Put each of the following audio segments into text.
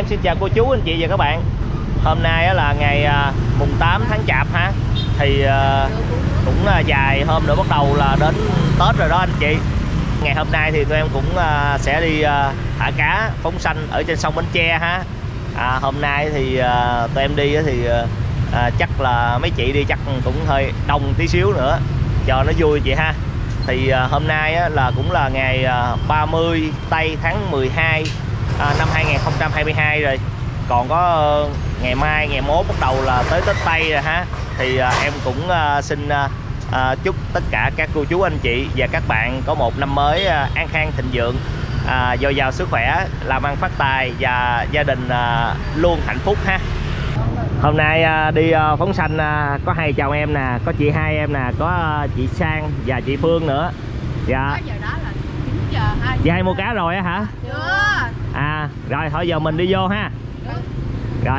xin chào cô chú, anh chị và các bạn. Hôm nay là ngày mùng 8 tháng Chạp ha. Thì cũng dài hôm nữa bắt đầu là đến Tết rồi đó anh chị. Ngày hôm nay thì tụi em cũng sẽ đi thả cá phóng sanh ở trên sông Bến Tre ha. Hôm nay thì tụi em đi thì chắc là mấy chị đi chắc cũng hơi đông tí xíu nữa cho nó vui chị ha. Thì hôm nay là cũng là ngày 30 tây tháng 12 năm 2022 rồi. Còn có ngày mai, ngày mốt bắt đầu là tới Tết Tây rồi ha. Thì em cũng xin chúc tất cả các cô chú anh chị và các bạn có một năm mới an khang thịnh vượng, dồi dào sức khỏe, làm ăn phát tài và gia đình luôn hạnh phúc ha. Hôm nay đi phóng sanh có hai chồng em nè, có chị hai em nè, có chị Sang và chị Phương nữa. Dạ. Chị hai mua cá rồi á hả? Chưa. Rồi thôi giờ mình đi vô ha. Rồi.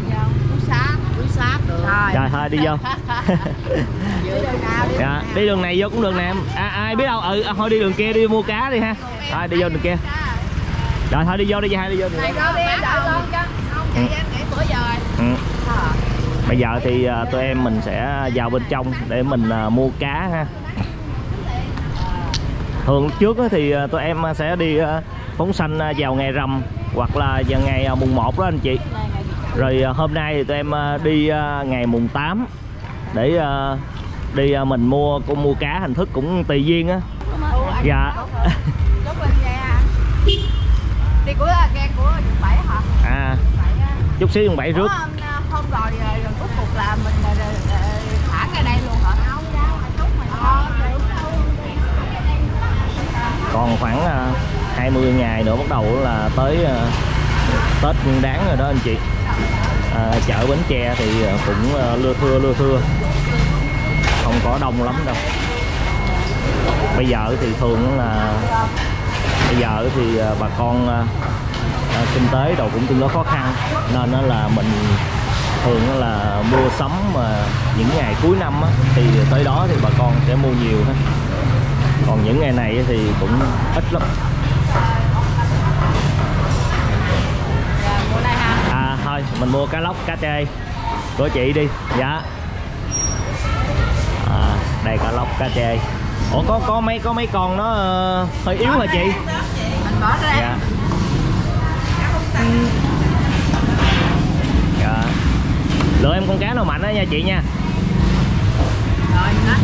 Rồi thôi đi vô. Dạ, đi đường này vô cũng được nè em. Ai biết đâu, thôi đi đường kia đi mua cá đi ha. Thôi đi vô đường kia. Rồi thôi đi vô đi, chị hai đi vô. Bây giờ thì tụi em mình sẽ vào bên trong để mình mua cá ha. Thường trước thì tụi em sẽ đi phóng sanh vào ngày rằm hoặc là vào ngày mùng 1 đó anh chị. Rồi hôm nay thì tụi em đi ngày mùng 8 để đi mình mua cá, hình thức cũng tùy duyên á. Dạ. Đi của ghe của Quận 7 hả? Chút xíu Quận 7 rước. Hôm rồi cuối cùng là mình thả ngay đây luôn hả? Còn khoảng 20 ngày nữa bắt đầu là tới Tết Nguyên Đán rồi đó anh chị. Chợ Bến Tre thì cũng lưa thưa, không có đông lắm đâu. Bây giờ thì thường là bà con kinh tế đầu cũng tương đối khó khăn, nên là mình thường là mua sắm mà những ngày cuối năm á, thì tới đó thì bà con sẽ mua nhiều hết. Còn những ngày này thì cũng ít lắm. Thôi mình mua cá lóc, cá trê của chị đi. Dạ. Đây cá lóc, cá trê. Ủa có mấy con nó hơi yếu hả chị? Mình bỏ ra. Dạ. Dạ. Lựa em con cá nào mạnh đó nha chị nha. Rồi đó.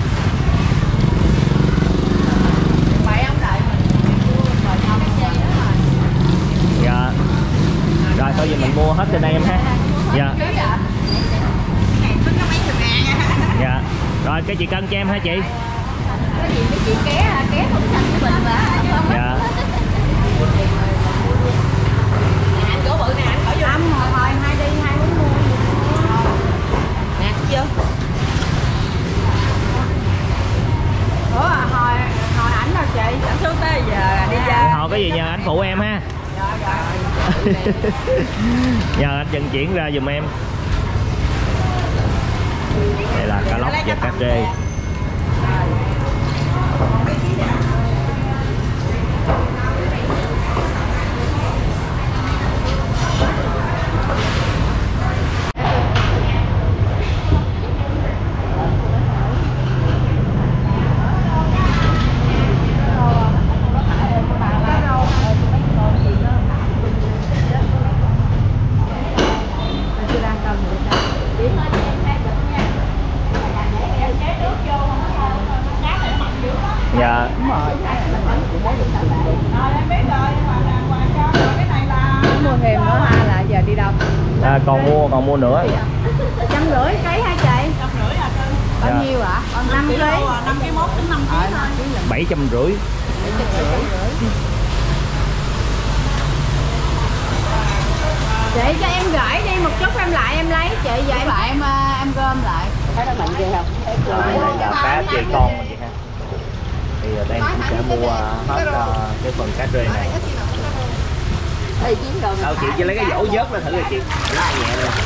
Dạ. Rồi thôi giờ mình mua hết trên đây em ha. Dạ. Dạ. Rồi cái chị cân cho em hả chị? Cái chị ké không xanh cái bình mà. Dạ. Chỗ bự nè, anh khỏi vô. Hồi hai đi, hai muốn mua. Nè, chưa? Ủa hồi ảnh đâu chị? Ảnh xuống tới giờ đi ra. Hồi cái gì nhờ anh phụ em ha. Nhờ anh vận chuyển ra giùm em. Đây là cá lóc và cá trê. Dạ. Mua thêm nữa ha, là giờ đi đâu? Còn mua nữa. 150 ký hả chị? 150 à cưng. Bao nhiêu ạ? 5 kg. 5 kg mốt đến 5 kg thôi. 750. Chị cho em gửi đi một chút em lại em lấy chị, vậy lại em gom lại. Thấy nó mạnh ghê không? Đây là cá trê con mà chị ha. Thì đây cũng sẽ mua hết cái phần cá trê này. Đâu chị lấy cái dỗ vớt ra thử rồi chị. Lá nhẹ rồi.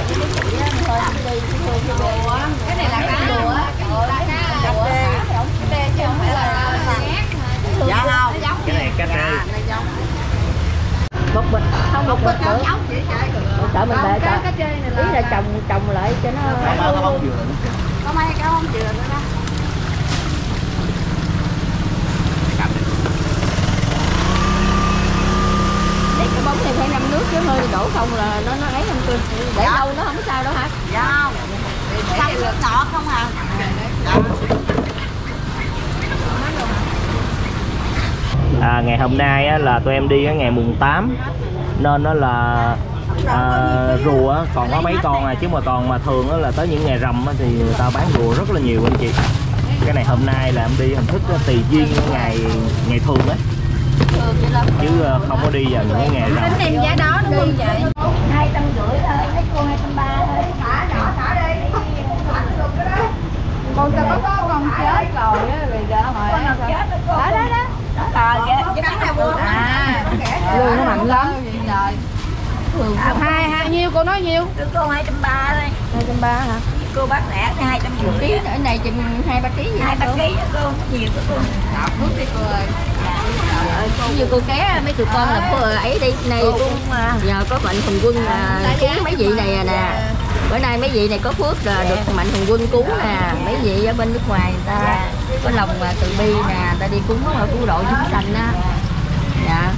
Cái này là cá lùa á. Cá trê chứ không phải là dạ không. Cái này cá trê. Một bịch không Không được có được. giống vậy trời. Sợ mình để sợ. Cái chơi này Ý là trồng lại cho nó. có mấy cái bông dừa nữa đó. Để cái bóng này phải ngâm nước chứ hơi đổ không là nó ấy không cưng. Để lâu nó không có sao đâu hả? Dạ không. Không được ngọt không à. Ngày hôm nay á, là tụi em đi cái ngày mùng 8 nên nó là rùa á, còn có mấy con chứ mà còn mà thường á, là tới những ngày rằm á, thì người ta bán rùa rất là nhiều anh chị. Cái này hôm nay là em đi hình thức tùy duyên ngày thường á, chứ không có đi vào những cái ngày rằm. Tính em giá đó đúng không vậy? 250 thôi, mấy cô 230 thôi. Thả đi. Con tao có con chết rồi á, rồi giờ hỏi con chết đó. Đó. Rồi cái cắn này mua. Lương nó mạnh lắm. Rồi. Hai nhiêu cô nói nhiêu? Đưa cô 230 thôi. 230 hả? Cô bác rẻ thì 250 1 ký ở này chừng 2-3 ký gì 2-3 ký cô nhiều của cô. Nước đi cô ơi. Trời ơi, như cô ké mấy tụi con là cô ấy đi này nhờ có mạnh thường quân cứu mấy vị này nè. Bữa nay mấy vị này có phước là được mạnh thường quân cứu nè, mấy vị ở bên nước ngoài người ta có lòng từ bi nè, người ta đi cúng cứu độ chúng sanh á. Dạ.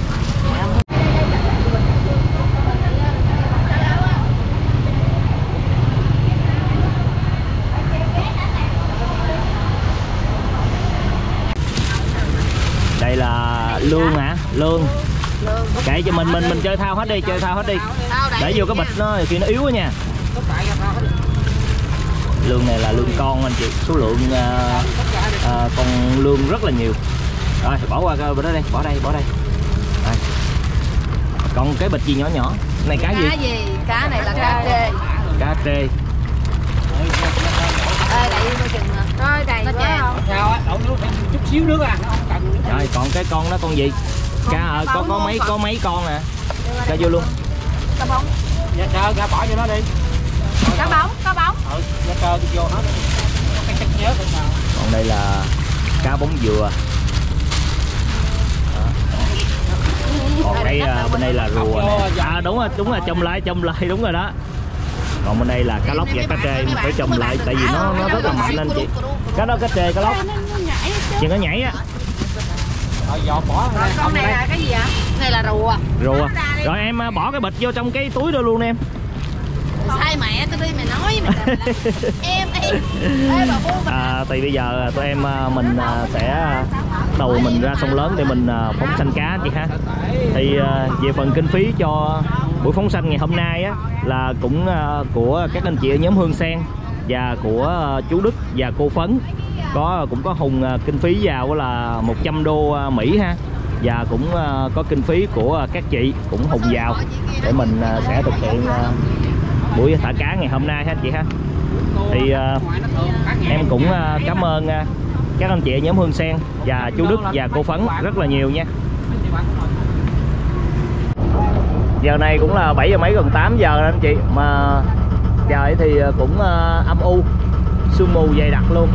Đây là lương hả? Lương. Kệ cho mình chơi thao hết đi, để vô cái bịch nó khi nó yếu quá nha. Lương này là lương con anh chị, số lượng con lương rất là nhiều. Rồi bỏ qua cái bịch đó đi, bỏ đây. Rồi. Còn cái bịch gì nhỏ này cá gì? Cá này là cá trê. Cá trê. Đầy vô chừng rồi đầy quá không? Sao á, đổ nước chút xíu nước à, nó không cần. Rồi còn cái con đó con gì? Cá có mấy con nè. Cho vô luôn. Cá bóng. Dạ chờ ra bỏ vô nó đi. Cá bóng. Dạ chờ vô hết. Có cái chất nhớ không nào. Còn đây là cá bóng dừa. Đó. Còn đây bên đây là rùa nè. Đúng rồi, chồng lại đúng rồi đó. Còn bên đây là cá lóc và cá trê phải chồng lại tại vì nó rất là mạnh anh chị. Cá đó cá trê, cá lóc. Chừng nó nhảy á. Rồi giọt bỏ ra. Con này là cái gì ạ? Này là rùa. Rồi em bỏ cái bịch vô trong cái túi đó luôn em. Sai mẹ tôi đi mày nói mày em thì bây giờ tụi em mình sẽ đầu mình ra sông lớn để mình phóng sanh cá chị ha. Thì về phần kinh phí cho buổi phóng sanh ngày hôm nay á là cũng của các anh chị ở nhóm Hương Sen và của chú Đức và cô Phấn cũng có hùng kinh phí vào là 100 đô Mỹ ha, và cũng có kinh phí của các chị cũng hùng vào để mình sẽ thực hiện buổi thả cá ngày hôm nay ha chị ha. Thì em cũng cảm ơn các anh chị ở nhóm Hương Sen và chú Đức và cô Phấn rất là nhiều nha. Giờ này cũng là 7 giờ mấy gần 8 giờ rồi anh chị, mà trời thì cũng âm u, sương mù dày đặc luôn.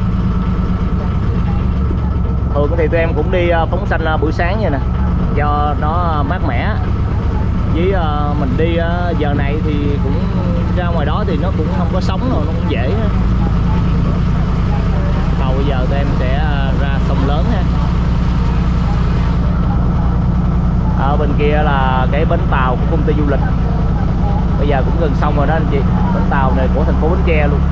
Thường thì tụi em cũng đi phóng sanh buổi sáng vậy nè, do nó mát mẻ. Với mình đi giờ này thì cũng ra ngoài đó thì nó cũng không có sóng rồi, nó cũng dễ. Đầu bây giờ tụi em sẽ ra sông lớn ha. Ở bên kia là cái bến tàu của công ty du lịch. Bây giờ cũng gần xong rồi đó anh chị. Bến tàu này của thành phố Bến Tre luôn.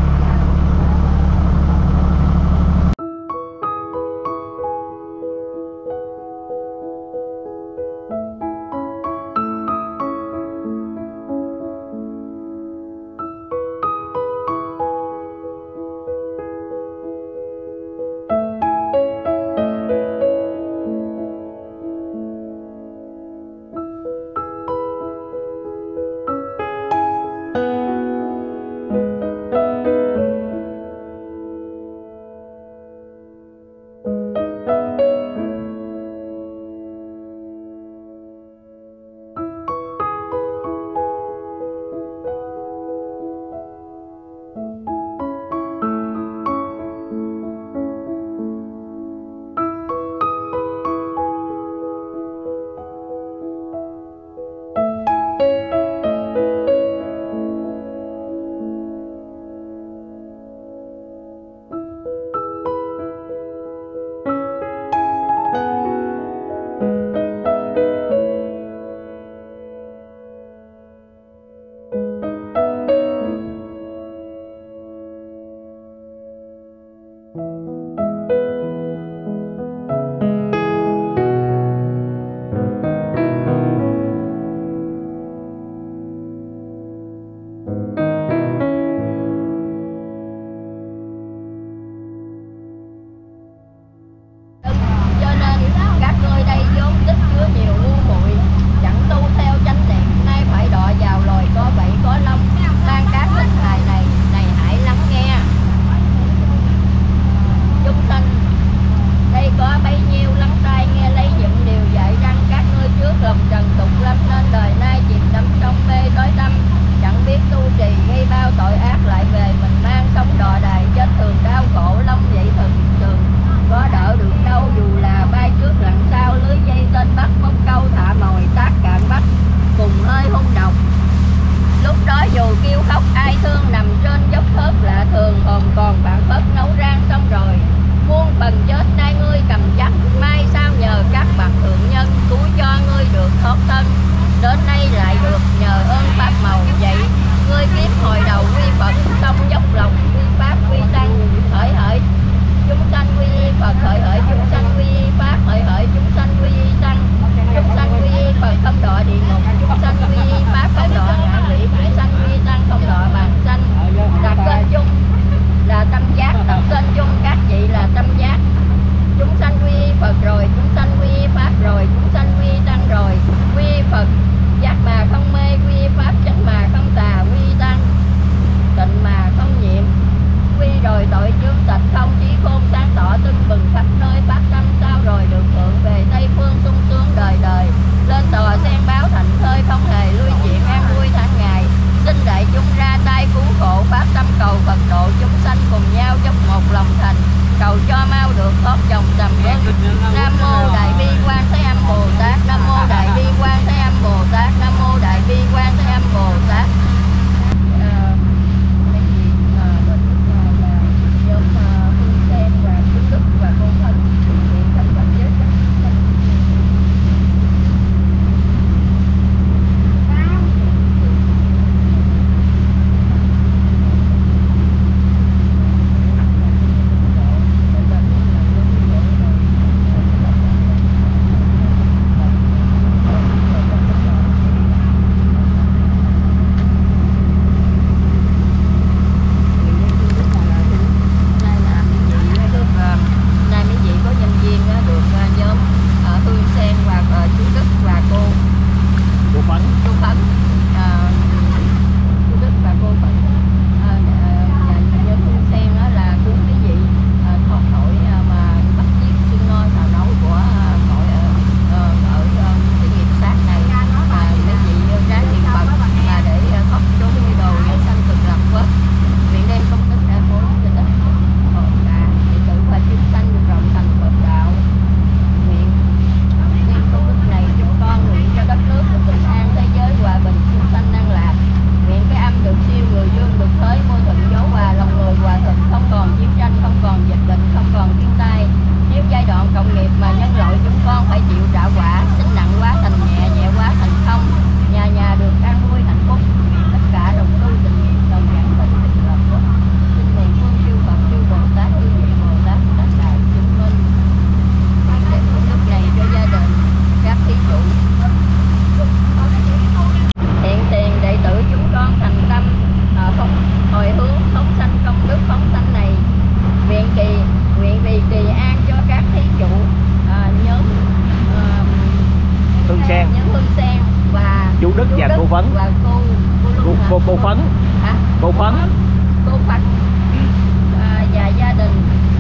Cô Phấn. Và Cô Phấn. hả? Cô Phấn. Cô Phấn và gia đình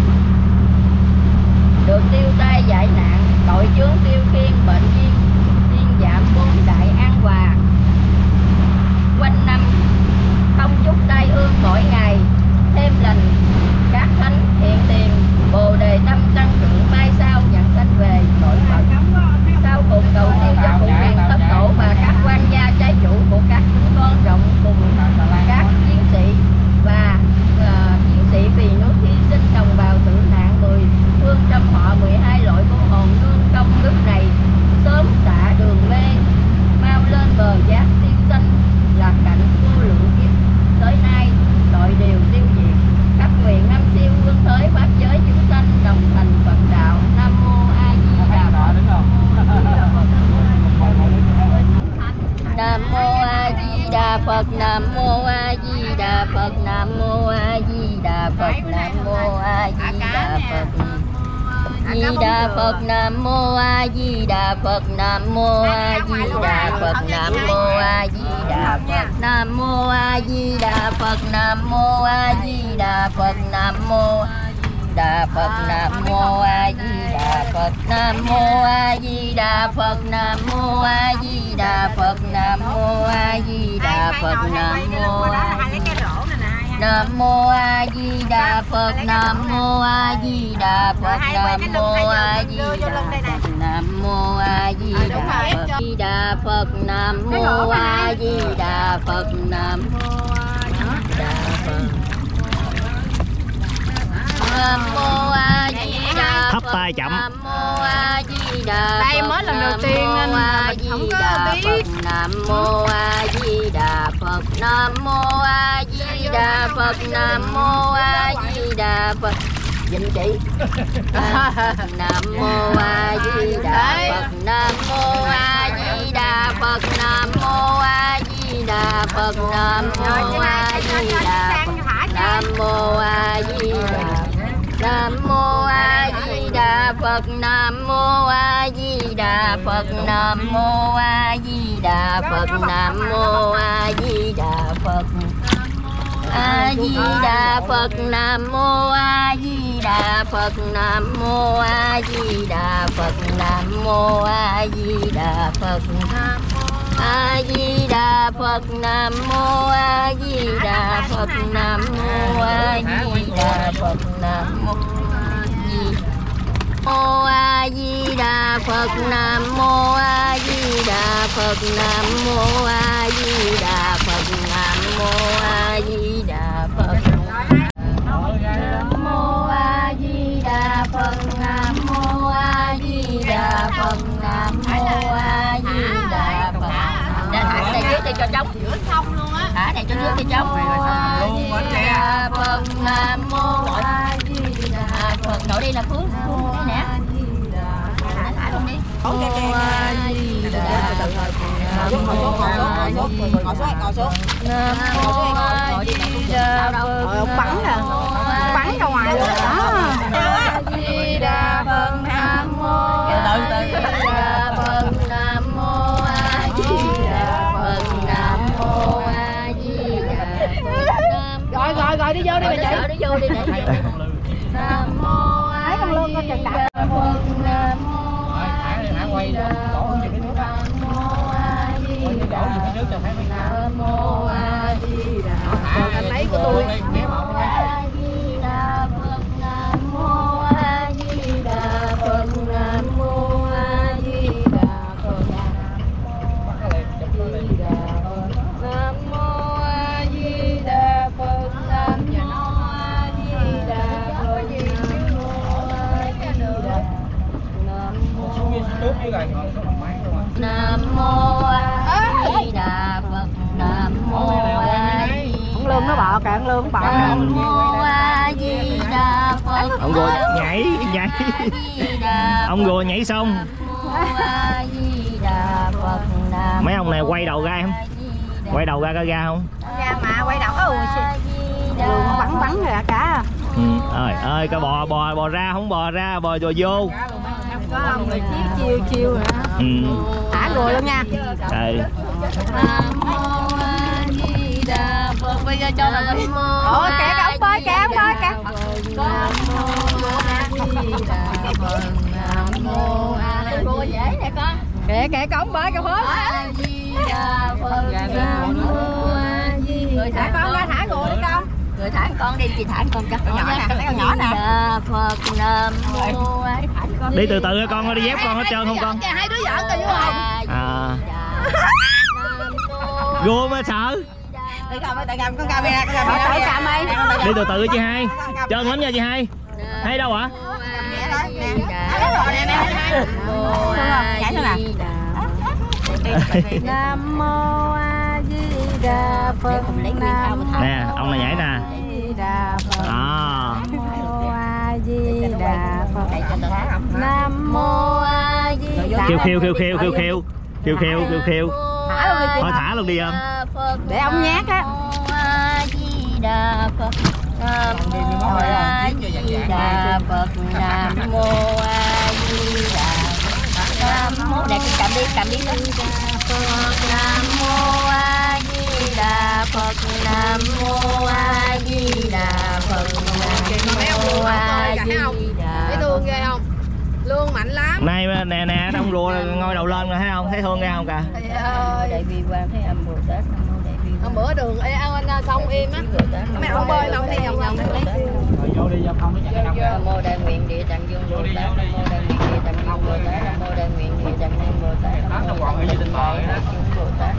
được tiêu tai giải nạn, đội chướng tiêu khiên bệnh viên giảm bốn đại an hòa, quanh năm không chúc tai ương mỗi ngày, thêm lành các thánh hiện tiền, bồ đề tâm tăng trưởng, mai sau nhận sanh về cõi Phật. Sau cùng cầu siêu cho phụ quyền thất tổ và các quan gia trái chủ của các chúng con rộng cùng các chiến sĩ và chiến sĩ vì nước hy sinh đồng bào tử nạn 10 phương trăm họ 12 loại cô hồn nương công đức này sớm xả đường mê, mau lên bờ giác siêu sanh là cảnh vô lượng kiếp. Tới nay tội đều tiêu diệt, các nguyện năm siêu vương thới pháp giới chúng sanh đồng thành Phật đạo. Nam mô A Di Đà Phật. Nam mô A Di Đà Phật. Nam mô A Di Đà Phật. Nam mô A Di Đà Phật. Nam mô A Di Đà Phật. Di Đà Phật. Nam mô A Di Đà Phật. Nam mô A Di Đà Phật. Nam mô A Di Đà Phật. Nam mô A Di Đà Phật. Nam mô A Di Đà Phật. Nam mô Đà Phật. Nam mô A Di Đà Phật. Nam mô A Di Đà Phật. Nam mô A Di Đà Phật. Nam mô A Di Đà Phật. Nam mô Nam mô A Di Đà Phật. Nam mô A Di Đà Phật. Nam mô A Di Đà Phật. Nam mô A Di Đà Phật. Nam mô A Di Đà Phật. Nam mô A Di Đà Phật. Thấp tay chậm. Nam mô A Di Đà Phật. Đây mới lần đầu tiên nên mình không có biết. Nam mô A Di Đà Phật. Nam mô A Di Đà Phật. Nam mô A Di Đà Phật. Dình chị. Nam mô A Di Đà Phật. Nam mô A Di Đà Phật. Nam mô A Di Đà Phật. Nam mô A Di Đà Phật. Nam mô A Di Đà Phật. Nam mô A Di Đà Phật. Nam mô A Di Đà Phật. Nam mô A Di Đà Phật. Nam mô A Di Đà Phật. A Di Đà Phật. Nam mô A Di Đà Phật. Nam mô A Di Đà Phật. Nam mô A Di Đà Phật. A Di Đà Phật. Nam mô A Di Đà Phật. Nam mô A Di Đà Phật. Nam mô A Di Đà Phật. Nam mô A Di Đà Phật. Nam mô A Di Đà Phật. Nam mô A Di Đà Phật. Nam mô A Di Đà Phật. Nam mô A Di Đà Phật. Nam mô A Di Đà Phật. Thả này trước đi cho trống. Thả này cho trước đi trống. A Di Đà Phật. Nam mô A Di Đà Phật. Nội đi là Phước nè. Thả luôn đi. A Di Đà Phật. Nam mô A Di Đà Phật. Nam mô A Di Đà Phật. Bắn nè. Bắn ra ngoài rồi đó. A Di Đà Phật. Nam mô A Di Đà Phật. Nam mô A Di Đà Phật. Nam mô A Di Đà Phật. Rồi đi vô đi bà chị. Đi vô đi để. Nam mô A Di Đà Phật. Nam mô A Di Đà Phật. Nam mô A Di Đà Phật. Nam mô A Di Đà Phật. Anh lấy của tôi. A Di Đà Phật. Nam mô A Di Đà Phật. Nam mô A Di Đà Phật. Nam mô A Di Đà Phật. Nam mô A Di Đà Phật. Nam mô A Di Đà Phật. Nam mô A Di Con Lương nó bọ kìa, con Lương bọ. Nam mô A Di Đà Phật. Ông Gùa nhảy. Ông Gùa nhảy xong. Mấy ông này quay đầu ra không? Quay đầu ra có ra không? Ra mà quay đầu Lương bắn rồi cả. Ơi coi bò ra không bò ra, bò vô. Có ông rồi chiêu chiêu nữa. Thả rồi luôn nha. Đây. Bây giờ cho là ôi kẻ cái ông bơi, kẻ ông bơi kìa. Dễ nè con. Kìa kìa cái ông bơi kìa Phước. Rồi thả con ra, thả rồi đi con. Rồi thả con đi, chị thả con cho. Con nhỏ nè, cái con nhỏ nè. Phật Nam Mô. Đi từ từ con, đi dép con hết trơn không con? Hai đứa vợ coi vô không? À. Gua mà sợ. Đi cầm con camera, con camera. Đi từ từ chị Hai. Trơn lắm nha chị Hai. Hay đâu ạ? Nam Mô A Di Đà Phật. Nè, ông này nhảy nè. À. Nam Mô A Di Đà Phật. Nam Mô A Di Đà. Khiêu. Thôi thả luôn đi không? Để ông nhát á. Nam Mô A Di Đà Phật. Nam Mô A Di Đà Phật. Nam Mô. Nè cầm đi Nam Mô A Di Đà Phật. Nam Mô A Di Đà Phật. Nam Mô A Di Đà. Thấy thương ghê không? Lương mạnh lắm. Nay nè đông rùa ngoi đầu lên rồi thấy không? Thấy thương nghe không kìa? Đại bi quan Thế Âm Bồ Tát. Nam Mô Đại bi. Hôm bữa đường anh xong im á. Mấy ông bơi lâu thì vòng vòng đấy. Vô đi giao thông nó chạy đâu. Nam Mô Đại Nguyện Địa Tạng Dương Bồ Tát. Nam Mô Đại Nguyện Địa Tạng Dương Bồ Tát. Nam Mô Đại Nguyện Địa Tạng Dương Bồ Tát. Nam Mô Đại Nguyện Địa Tạng Dương Bồ Tát.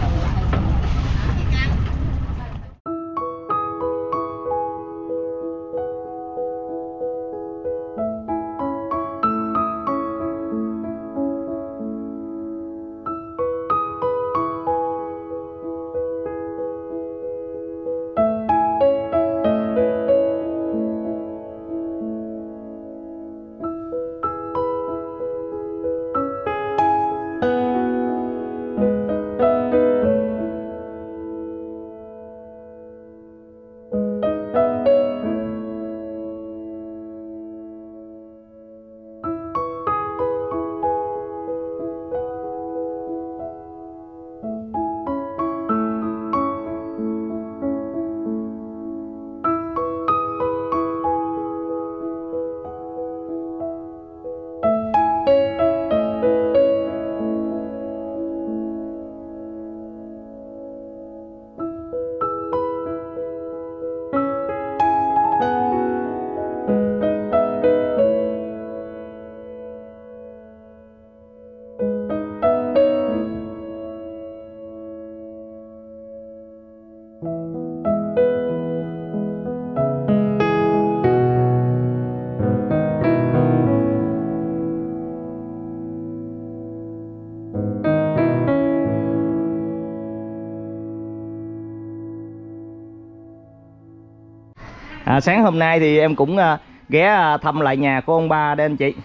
Sáng hôm nay thì em cũng ghé thăm lại nhà của ông ba đây anh chị.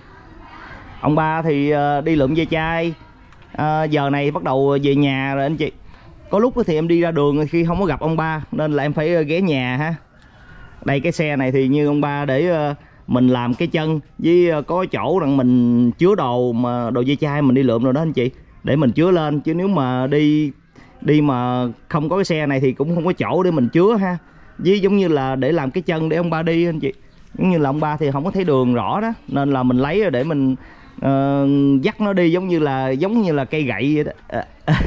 Ông ba thì đi lượm ve chai, giờ này bắt đầu về nhà rồi anh chị. Có lúc thì em đi ra đường khi không có gặp ông ba nên là em phải ghé nhà ha. Đây cái xe này thì như ông ba để mình làm cái chân với có chỗ rằng mình chứa đồ mà đồ ve chai mình đi lượm rồi đó anh chị, để mình chứa lên, chứ nếu mà đi mà không có cái xe này thì cũng không có chỗ để mình chứa ha. Với giống như là để làm cái chân để ông ba đi anh chị, giống như là ông ba thì không có thấy đường rõ đó nên là mình lấy để mình dắt nó đi giống như là cây gậy vậy đó.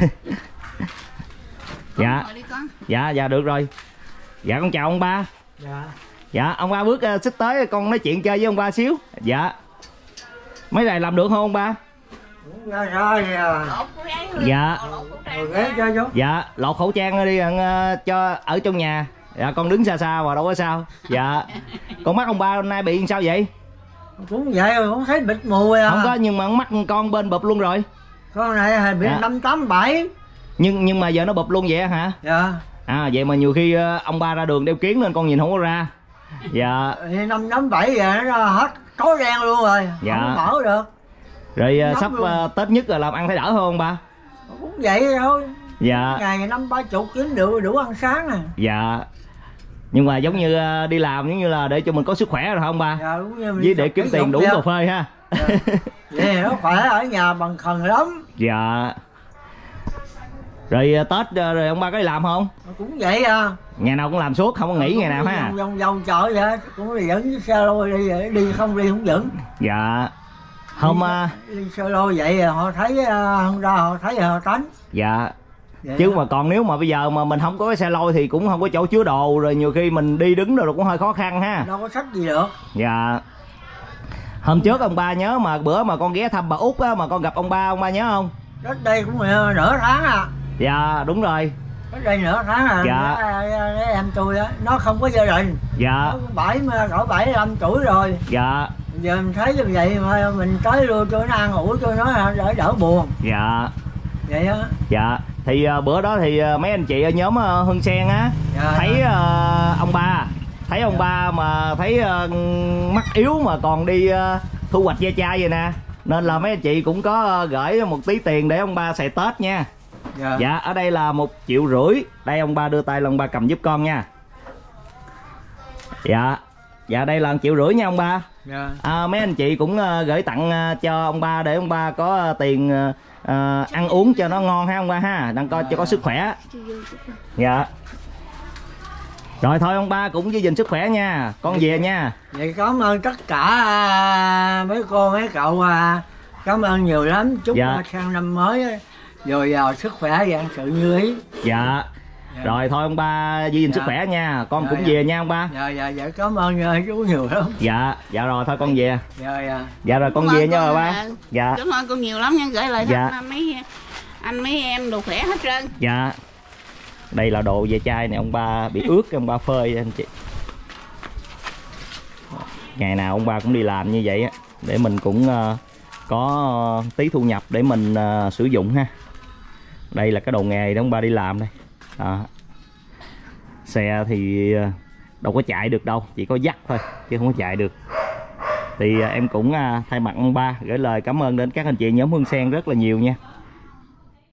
Dạ được rồi. Dạ con chào ông ba. Dạ ông ba bước xích tới con nói chuyện chơi với ông ba xíu. Dạ mấy này làm được không ông ba? Dạ dạ lột khẩu trang đi cho ở trong nhà. Dạ con đứng xa xa mà đâu có sao. Dạ con mắt ông ba hôm nay bị sao vậy? Cũng vậy rồi, cũng thấy bịt mù à. Không có, nhưng mà mắt con bên bụp luôn rồi. Con này bị 587. Nhưng mà giờ nó bụp luôn vậy hả? Dạ. À vậy mà nhiều khi ông ba ra đường đeo kiếng nên con nhìn không có ra. Dạ. 587 giờ nó hết tối đen luôn rồi. Dạ. Không mở được. Rồi sắp Tết nhất là làm ăn thấy đỡ hơn không ba? Cũng vậy thôi. Dạ. Ngày 50-70 kiếm được đủ ăn sáng nè. Dạ. Nhưng mà giống như đi làm giống như là để cho mình có sức khỏe rồi không ba? Dạ đúng như với để kiếm tiền đủ cà phê ha. Dạ. Vậy nó khỏe ở nhà bằng khần lắm. Dạ. Rồi Tết rồi ông ba có đi làm không? Cũng vậy à. Ngày nào cũng làm suốt, không có nghỉ ngày nào ha. Vòng chợ vậy, cũng đi dẫn cái xe lôi đi vậy, đi không dẫn. Dạ. Hôm đi xe lôi vậy họ thấy Honda họ thấy họ tránh. dạ. Vậy Chứ đó. mà còn nếu mà bây giờ mà mình không có cái xe lôi thì cũng không có chỗ chứa đồ, rồi nhiều khi mình đi đứng rồi cũng hơi khó khăn ha. Đâu có sách gì được. Dạ. Hôm trước ông ba nhớ mà bữa mà con ghé thăm bà Út á, mà con gặp ông ba nhớ không? Cách đây cũng nửa tháng à. Dạ đúng rồi. Cách đây nửa tháng à. Dạ. Cái em tôi á, nó không có gia đình. Dạ. Nó cỡ 75 tuổi rồi. Dạ. Giờ mình thấy như vậy mà mình tới luôn cho nó ăn ủi cho nó đỡ buồn. Dạ. Vậy á. Dạ. Thì bữa đó thì mấy anh chị ở nhóm Hương Sen á, Dạ. thấy ông ba, thấy ông ba mà thấy mắt yếu mà còn đi thu hoạch ve chai vậy nè, nên là mấy anh chị cũng có gửi một tí tiền để ông ba xài Tết nha. Dạ. Dạ, ở đây là 1,5 triệu. Đây ông ba đưa tay là ông ba cầm giúp con nha. Dạ. Dạ đây là 1,5 triệu nha ông ba. Dạ. Mấy anh chị cũng gửi tặng cho ông ba để ông ba có tiền ăn uống cho nó ngon ha ông ba ha, đang coi cho có sức khỏe. Dạ. Rồi thôi ông ba cũng giữ gìn sức khỏe nha, con về nha. Vậy cảm ơn tất cả mấy cô mấy cậu, cảm ơn nhiều lắm. Chúc Dạ. sang năm mới dồi dào sức khỏe và sự như ý. Dạ. Dạ. Rồi thôi ông ba giữ gìn Dạ. sức khỏe nha, con Dạ, cũng dạ. về nha ông ba. Dạ cảm ơn chú nhiều lắm. Dạ. Dạ rồi thôi con về. Dạ. Dạ rồi con về nha bà ba. Dạ. Cảm ơn con nhiều lắm nha, gửi lời Dạ. thăm mấy em đồ khỏe hết trơn. Dạ. Đây là đồ ve chai này, ông ba bị ướt ông ba phơi anh chị. Ngày nào ông ba cũng đi làm như vậy á, để mình cũng có tí thu nhập để mình sử dụng ha. Đây là cái đồ nghề để ông ba đi làm đây. Đó. Xe thì đâu có chạy được đâu, chỉ có dắt thôi chứ không có chạy được. Thì em cũng thay mặt ông ba gửi lời cảm ơn đến các anh chị nhóm Hương Sen rất là nhiều nha.